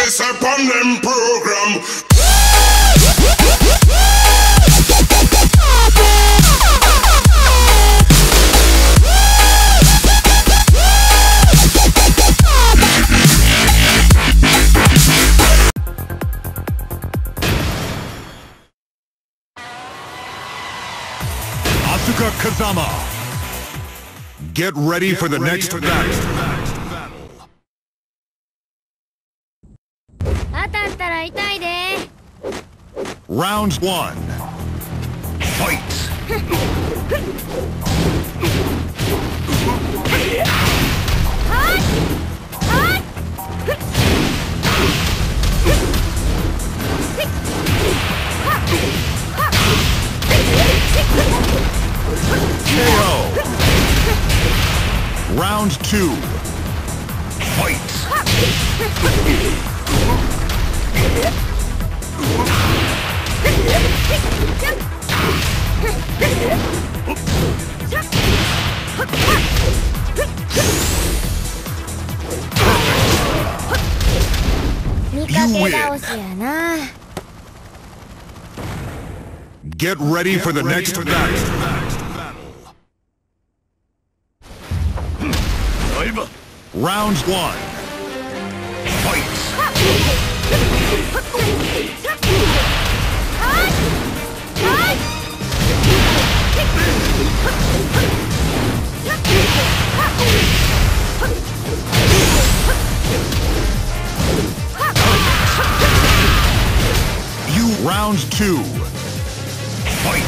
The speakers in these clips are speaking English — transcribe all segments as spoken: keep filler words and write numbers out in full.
this upon them program. Asuka Kazama. Get ready Get for the ready next for the battle. next battle. 当たったら痛いで。 Round one. Fight. K O. Round two. Fight. You win. Get ready for the Ready next for the battle. next battle. Round one. Fight. You round two. Fight.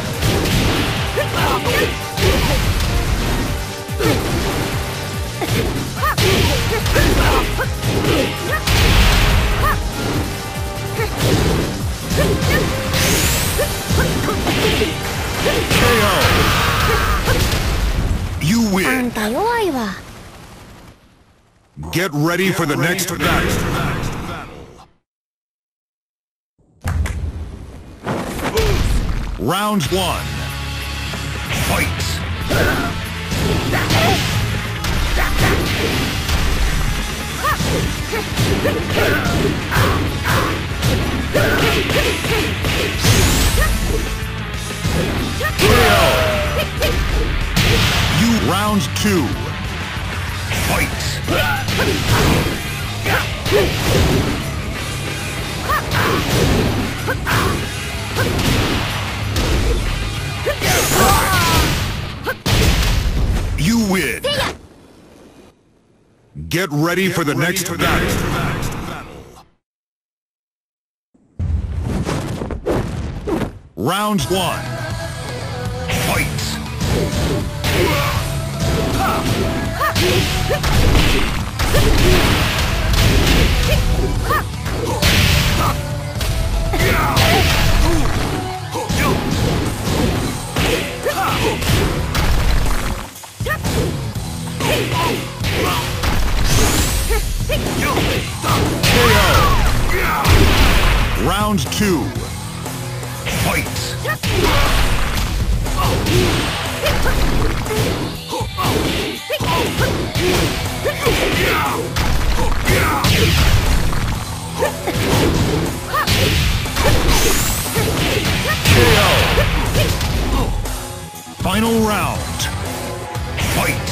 K O. You あ win. んた弱いわ。 Get ready for the Ready next for the battle. next battle. Round one. Fight. K O. You round two. Fight. You win. Get ready for the Ready next for the battle. next battle. Round one. Fight. K O. Round two. Fight. K O. Final round. Fight.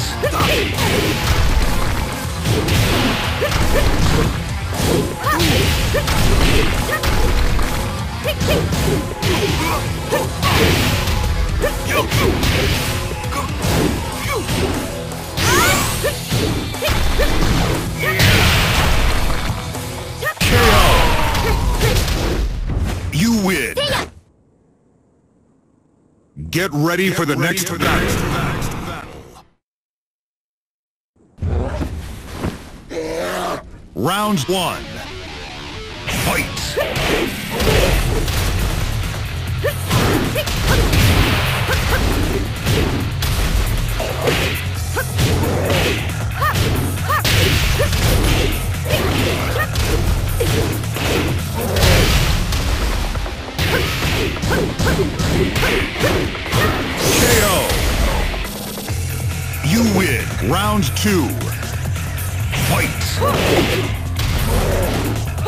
K O. You win. Get ready for the Ready next for the battle. next battle. Round one. Fight. K O. You win. Round two. Fight.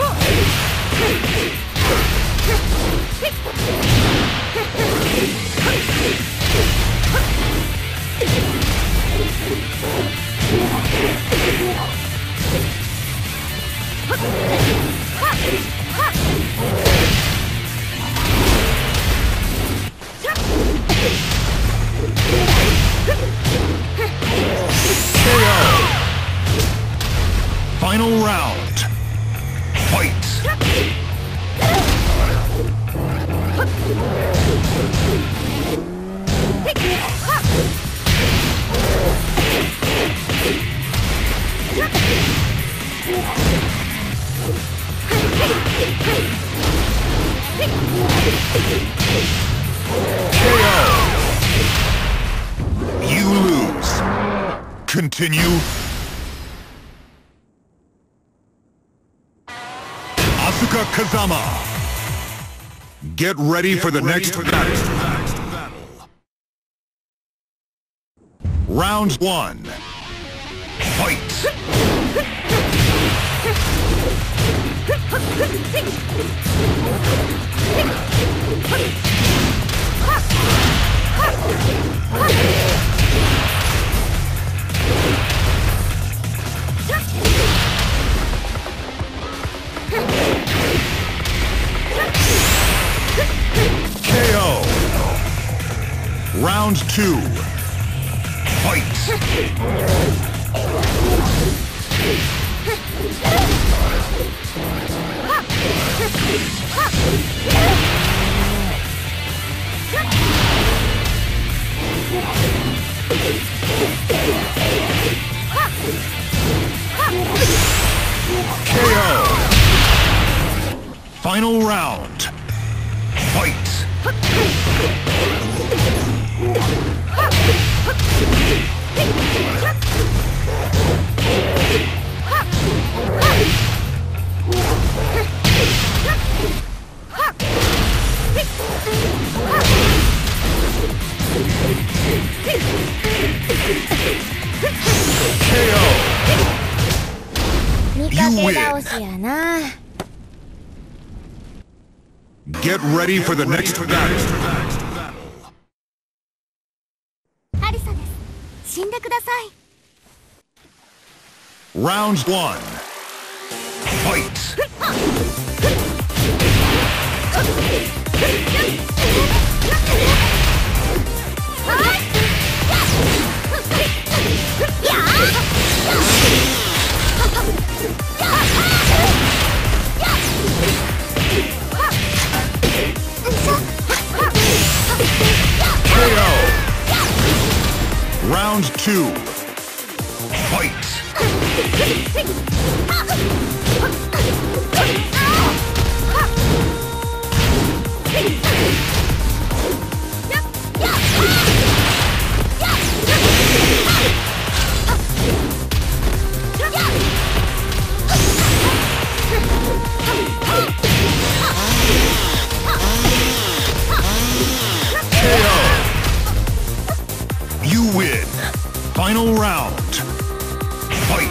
Final round. Fight! K O! You lose. Continue. Asuka Kazama. Get ready for the next battle. Round one. Fight! K O. Round two. Fight! K O. Final round. Fight! K O. 見かけ倒しやな。 Get ready for the next battle. アリサです。死んでください。 Round one. Fight! K O. Round two. Fight! K O. You win. Final round. Fight!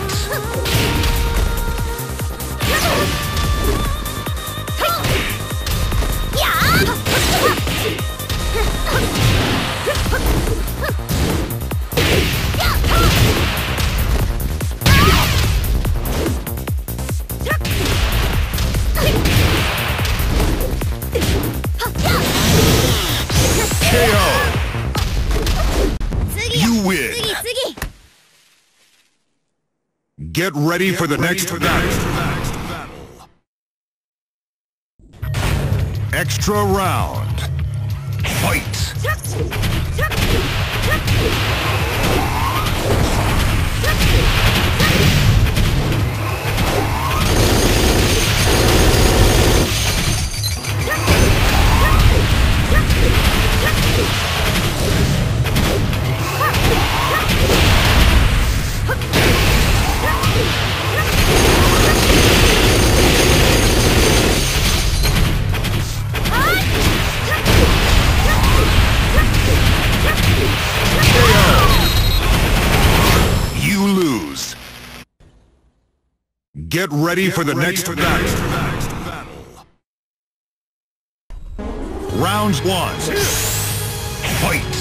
K O. You win. Get ready for the next battle. Extra round. Fight! Get ready for the next battle. Round one. Fight!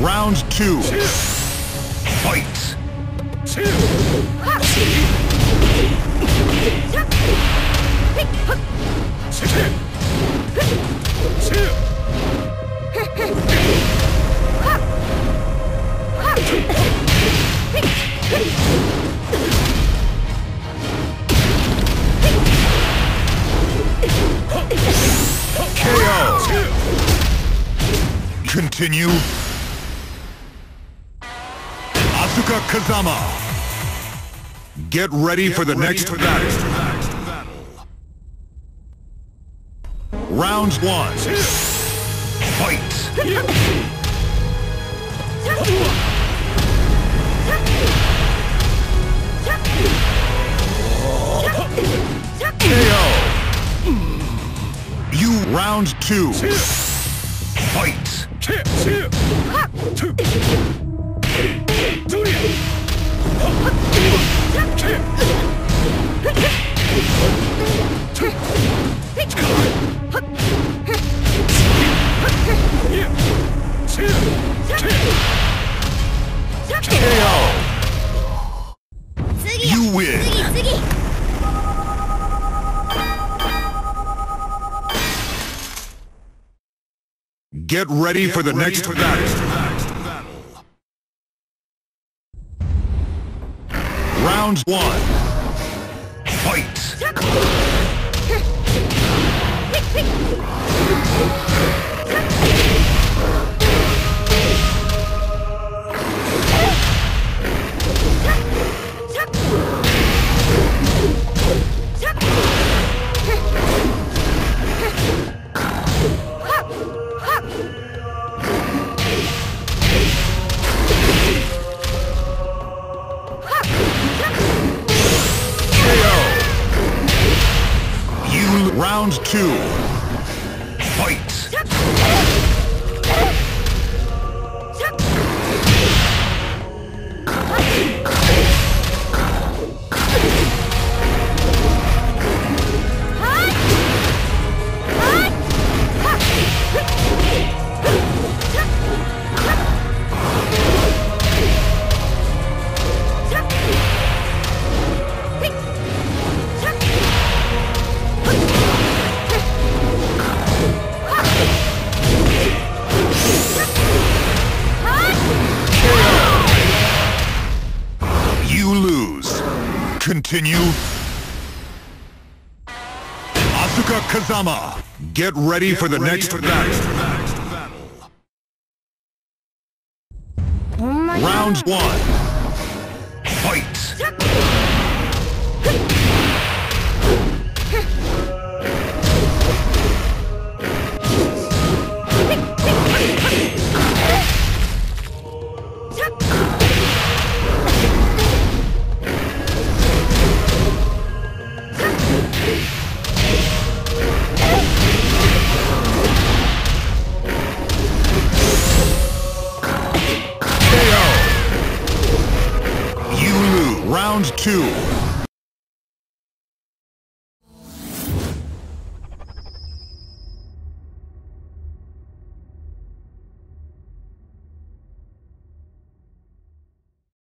Round two. Fight. K O. Continue. Asuka Kazama. Get ready for the next battle. Round one. Fight. K O. You round two. Fight. K O. You win. Get ready for the next battle. Round one. Fight. Round two. Fight. Continue. Asuka Kazama. Get ready Get for the ready next battle. Round one. Fight. Round two.